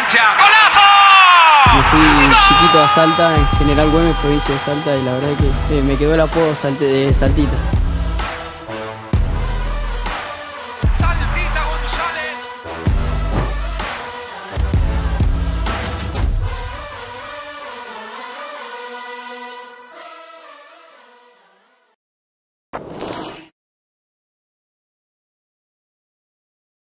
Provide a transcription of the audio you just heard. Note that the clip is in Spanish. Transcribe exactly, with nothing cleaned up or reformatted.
derecha. ¡Golazo! Me fui chiquito a Salta, en General Güemes, provincia de Salta, y la verdad que eh, me quedó el apodo salte, de Saltita.